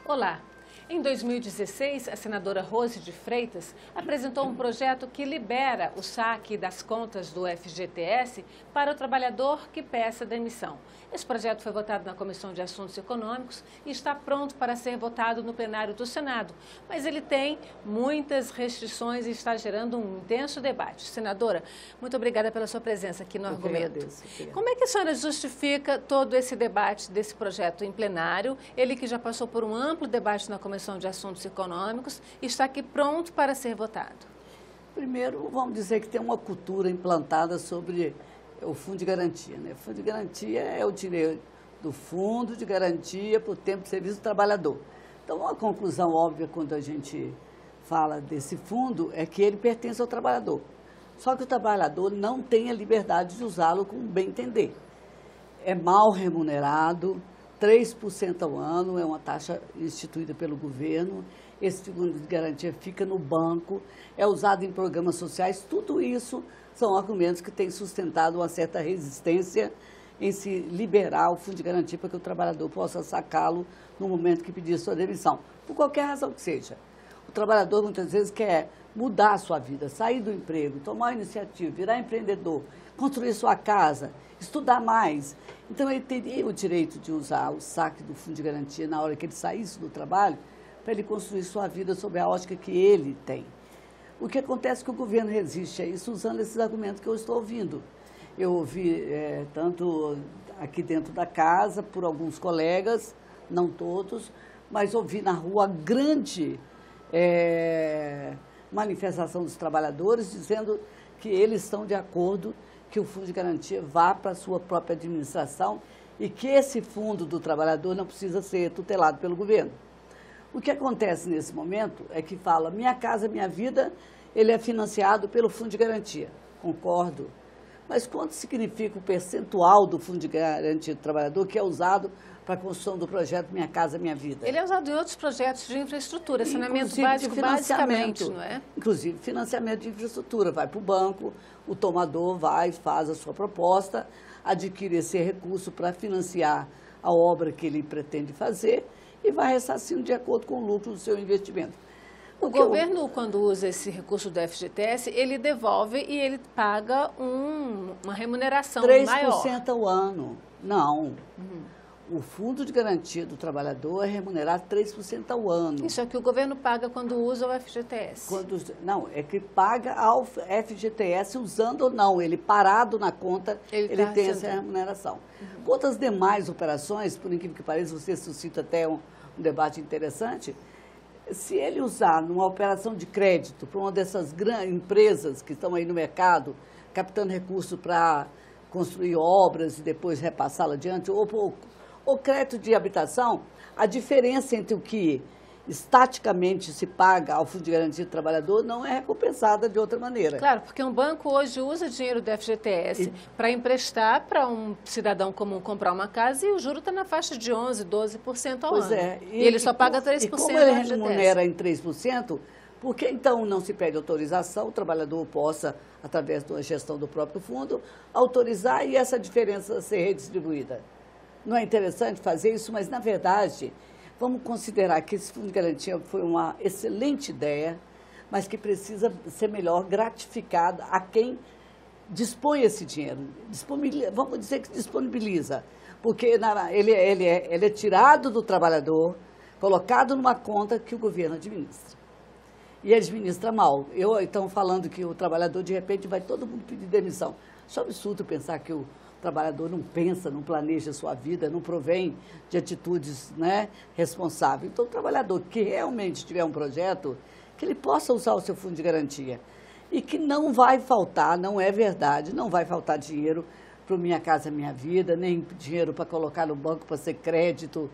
Olá! Em 2016, a senadora Rose de Freitas apresentou um projeto que libera o saque das contas do FGTS para o trabalhador que peça demissão. Esse projeto foi votado na Comissão de Assuntos Econômicos e está pronto para ser votado no plenário do Senado. Mas ele tem muitas restrições e está gerando um intenso debate. Senadora, muito obrigada pela sua presença aqui no Argumento. Como é que a senhora justifica todo esse debate desse projeto em plenário? Ele que já passou por um amplo debate na Comissão de Assuntos Econômicos e está aqui pronto para ser votado. Primeiro, vamos dizer que tem uma cultura implantada sobre o Fundo de Garantia, né? O Fundo de Garantia é o direito do Fundo de Garantia por tempo de serviço do trabalhador. Então, uma conclusão óbvia quando a gente fala desse fundo é que ele pertence ao trabalhador. Só que o trabalhador não tem a liberdade de usá-lo como bem entender. É mal remunerado, 3% ao ano, é uma taxa instituída pelo governo, esse fundo de garantia fica no banco, é usado em programas sociais, tudo isso são argumentos que têm sustentado uma certa resistência em se liberar o fundo de garantia para que o trabalhador possa sacá-lo no momento que pedir sua demissão, por qualquer razão que seja. O trabalhador muitas vezes quer mudar a sua vida, sair do emprego, tomar a iniciativa, virar empreendedor, construir sua casa, estudar mais. Então, ele teria o direito de usar o saque do fundo de garantia na hora que ele saísse do trabalho para ele construir sua vida sob a ótica que ele tem. O que acontece é que o governo resiste a isso usando esses argumentos que eu estou ouvindo. Eu ouvi tanto aqui dentro da casa, por alguns colegas, não todos, mas ouvi na rua grande manifestação dos trabalhadores dizendo que eles estão de acordo que o fundo de garantia vá para a sua própria administração e que esse fundo do trabalhador não precisa ser tutelado pelo governo. O que acontece nesse momento é que fala, Minha Casa Minha Vida, ele é financiado pelo fundo de garantia. Concordo. Mas quanto significa o percentual do fundo de garantia do trabalhador que é usado para a construção do projeto Minha Casa Minha Vida? Ele é usado em outros projetos de infraestrutura, saneamento básico, basicamente, não é? Inclusive, financiamento de infraestrutura. Vai para o banco, o tomador vai, faz a sua proposta, adquire esse recurso para financiar a obra que ele pretende fazer e vai ressarcindo de acordo com o lucro do seu investimento. O governo, quando usa esse recurso do FGTS, ele devolve e ele paga uma remuneração maior. 3% ao ano. Não. O fundo de garantia do trabalhador é remunerado 3% ao ano. Isso é o que o governo paga quando usa o FGTS. Não, é que paga ao FGTS usando ou não. Ele parado na conta, ele tem essa remuneração. Quanto às demais operações, por incrível que pareça, você suscita até um debate interessante, se ele usar numa operação de crédito para uma dessas grandes empresas que estão aí no mercado, captando recursos para construir obras e depois repassá-la adiante, ou crédito de habitação, a diferença entre o que estaticamente se paga ao Fundo de Garantia do Trabalhador não é recompensada de outra maneira. Claro, porque um banco hoje usa dinheiro do FGTS para emprestar para um cidadão comum comprar uma casa e o juro está na faixa de 11%, 12% ao ano. Pois é. E ele só paga 3% e como ele remunera em 3%, por que então não se pede autorização, o trabalhador possa, através da gestão do próprio fundo, autorizar e essa diferença ser redistribuída? Não é interessante fazer isso, mas, na verdade, vamos considerar que esse fundo de garantia foi uma excelente ideia, mas que precisa ser melhor gratificado a quem dispõe esse dinheiro. Vamos dizer que disponibiliza, porque ele é tirado do trabalhador, colocado numa conta que o governo administra. E administra mal. Eu, então, falando que o trabalhador, de repente, vai todo mundo pedir demissão. Isso é absurdo pensar que o trabalhador não pensa, não planeja a sua vida, não provém de atitudes, né, responsáveis. Então, o trabalhador que realmente tiver um projeto, que ele possa usar o seu fundo de garantia. E que não vai faltar, não é verdade, não vai faltar dinheiro para o Minha Casa Minha Vida, nem dinheiro para colocar no banco para ser crédito,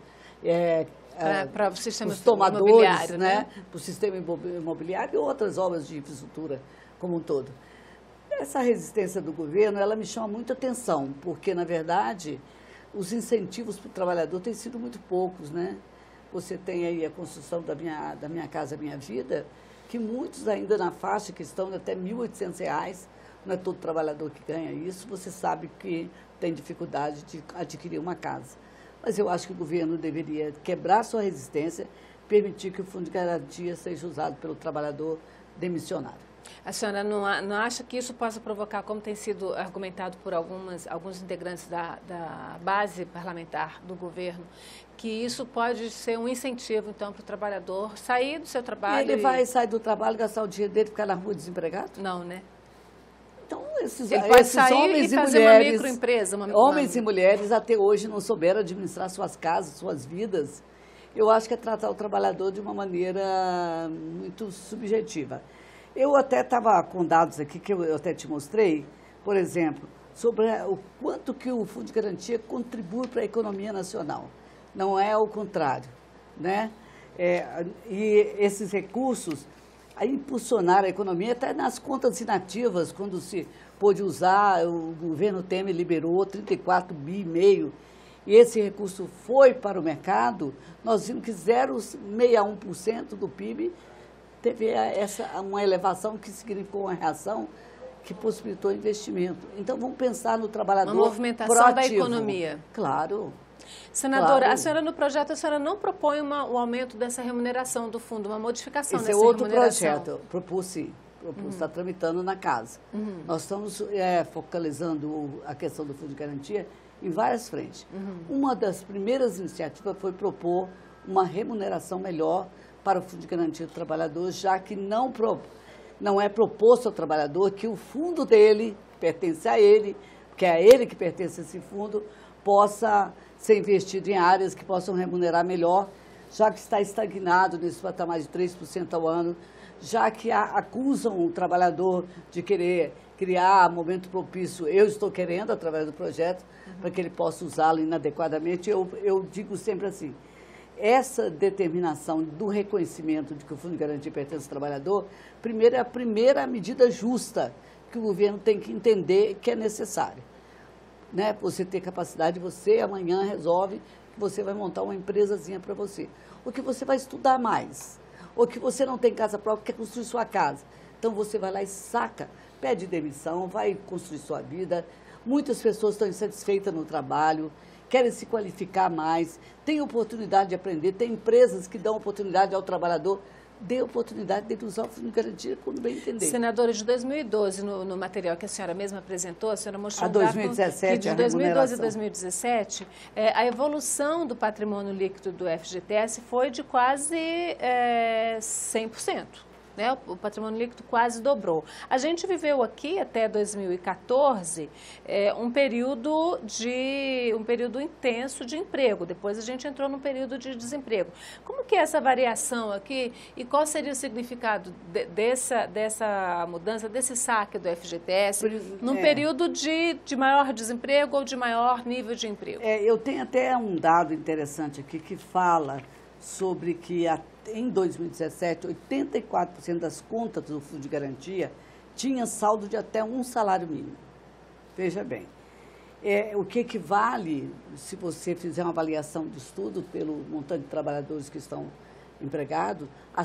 para o sistema tomadores, imobiliário, né? Para o sistema imobiliário e outras obras de infraestrutura como um todo. Essa resistência do governo, ela me chama muita atenção, porque, na verdade, os incentivos para o trabalhador têm sido muito poucos, né? Você tem aí a construção da Minha Casa Minha Vida, que muitos ainda na faixa que estão até R$ 1.800, não é todo trabalhador que ganha isso, você sabe que tem dificuldade de adquirir uma casa. mas eu acho que o governo deveria quebrar sua resistência, permitir que o Fundo de Garantia seja usado pelo trabalhador demissionário. A senhora não acha que isso possa provocar, como tem sido argumentado por alguns integrantes da base parlamentar do governo, que isso pode ser um incentivo, então, para o trabalhador sair do seu trabalho? Ele vai sair do trabalho, gastar o dinheiro dele e ficar na rua desempregado? Não, né? Então, ele pode sair homens e e fazer mulheres, uma microempresa. Homens e mulheres até hoje não souberam administrar suas casas, suas vidas. Eu acho que é tratar o trabalhador de uma maneira muito subjetiva. Eu até estava com dados aqui que eu até te mostrei, por exemplo, sobre o quanto que o Fundo de Garantia contribui para a economia nacional. Não é o contrário, né? E esses recursos a impulsionar a economia, até nas contas inativas, quando se pôde usar, o governo Temer liberou 34,5 bi, e esse recurso foi para o mercado, nós vimos que 0,61% do PIB teve uma elevação que significou uma reação que possibilitou investimento. Então, vamos pensar no trabalhador uma movimentação proativo. Da economia. Claro. Senadora, claro. A senhora no projeto, a senhora não propõe o aumento dessa remuneração do fundo, uma modificação Esse dessa remuneração? Esse é outro projeto, eu propus sim. Está tramitando na casa. Nós estamos focalizando a questão do Fundo de Garantia em várias frentes. Uma das primeiras iniciativas foi propor uma remuneração melhor para o Fundo de Garantia do Trabalhador, já que não é proposto ao trabalhador que o fundo dele, pertence a ele, que é a ele que pertence esse fundo, possa ser investido em áreas que possam remunerar melhor, já que está estagnado nesse patamar de 3% ao ano, já que acusam o trabalhador de querer criar momento propício. Eu estou querendo, através do projeto, para que ele possa usá-lo inadequadamente. Eu digo sempre assim, essa determinação do reconhecimento de que o Fundo de Garantia pertence ao trabalhador, primeiro, é a primeira medida justa que o governo tem que entender que é necessária. Né? Você ter capacidade, você amanhã resolve que você vai montar uma empresazinha para você. Ou que você vai estudar mais. Ou que você não tem casa própria, quer construir sua casa. Então você vai lá e saca, pede demissão, vai construir sua vida. Muitas pessoas estão insatisfeitas no trabalho, querem se qualificar mais, têm oportunidade de aprender, tem empresas que dão oportunidade ao trabalhador, dê oportunidade de usar o Fundo de Garantia quando bem entender. Senadora, de 2012, no material que a senhora mesma apresentou, a senhora mostrou um gráfico que de 2012 a 2017, a evolução do patrimônio líquido do FGTS foi de quase 100%. Né? O patrimônio líquido quase dobrou. A gente viveu aqui até 2014 um período intenso de emprego. Depois a gente entrou num período de desemprego. Como que é essa variação aqui e qual seria o significado dessa mudança, desse saque do FGTS num período de maior desemprego ou de maior nível de emprego? Eu tenho até um dado interessante aqui que fala sobre que em 2017, 84% das contas do Fundo de Garantia tinha saldo de até um salário mínimo. Veja bem, o que equivale, se você fizer uma avaliação de estudo pelo montante de trabalhadores que estão empregados, a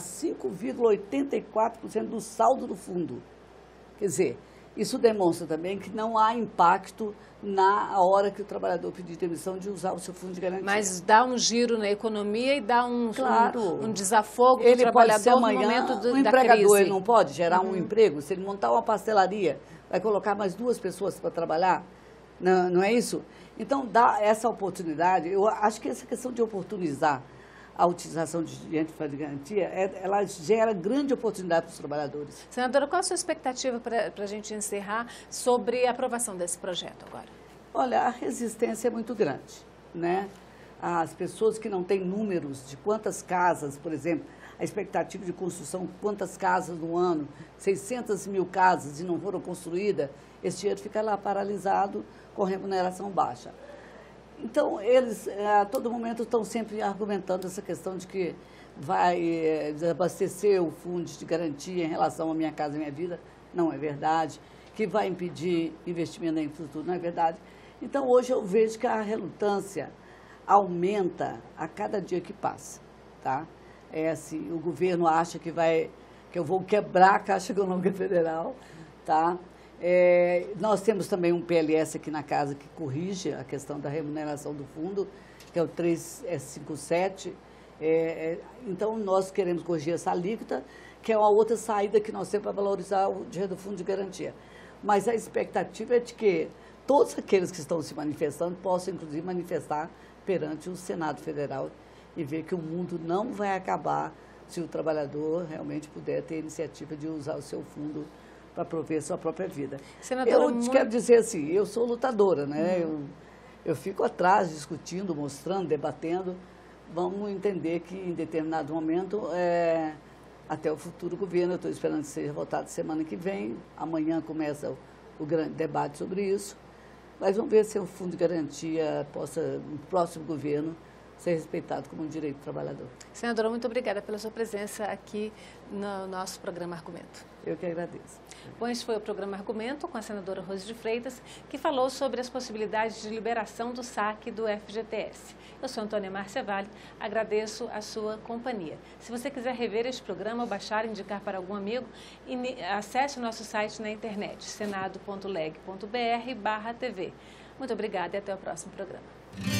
5,84% do saldo do fundo. Quer dizer, isso demonstra também que não há impacto na hora que o trabalhador pedir demissão de usar o seu fundo de garantia. Mas dá um giro na economia e dá um desafogo para o trabalhador amanhã, no momento da crise. O empregador ele não pode gerar um emprego? Se ele montar uma pastelaria, vai colocar mais 2 pessoas para trabalhar? Não é isso? Então, dá essa oportunidade. Eu acho que essa questão de oportunizar a utilização de dinheiro de garantia, ela gera grande oportunidade para os trabalhadores. Senadora, qual a sua expectativa para a gente encerrar sobre a aprovação desse projeto agora? Olha, a resistência é muito grande, né? As pessoas que não têm números de quantas casas, por exemplo, a expectativa de construção, quantas casas no ano, 600 mil casas e não foram construídas, esse dinheiro fica lá paralisado com remuneração baixa. Então, eles a todo momento estão sempre argumentando essa questão de que vai desabastecer o fundo de garantia em relação à Minha Casa Minha Vida. Não é verdade. Que vai impedir investimento na infraestrutura. Não é verdade. Então, hoje eu vejo que a relutância aumenta a cada dia que passa. Tá? Assim, o governo acha que eu vou quebrar a Caixa Econômica Federal. Tá? Nós temos também um PLS aqui na casa que corrige a questão da remuneração do fundo, que é o 357. Então, nós queremos corrigir essa alíquota, que é uma outra saída que nós temos para valorizar o dinheiro do fundo de garantia. Mas a expectativa é de que todos aqueles que estão se manifestando possam, inclusive, manifestar perante o Senado Federal e ver que o mundo não vai acabar se o trabalhador realmente puder ter a iniciativa de usar o seu fundo para prover sua própria vida. Senadora, quero dizer assim, eu sou lutadora, né? Eu fico atrás discutindo, mostrando, debatendo. Vamos entender que em determinado momento, até o futuro governo, eu estou esperando que seja votado semana que vem, amanhã começa o grande debate sobre isso, mas vamos ver se o Fundo de Garantia possa, no próximo governo, ser respeitado como um direito do trabalhador. Senadora, muito obrigada pela sua presença aqui no nosso programa Argumento. Eu que agradeço. Bom, este foi o programa Argumento com a senadora Rose de Freitas, que falou sobre as possibilidades de liberação do saque do FGTS. Eu sou Antônia Márcia Vale, agradeço a sua companhia. Se você quiser rever este programa ou baixar, indicar para algum amigo, acesse o nosso site na internet, senado.leg.br/TV. Muito obrigada e até o próximo programa.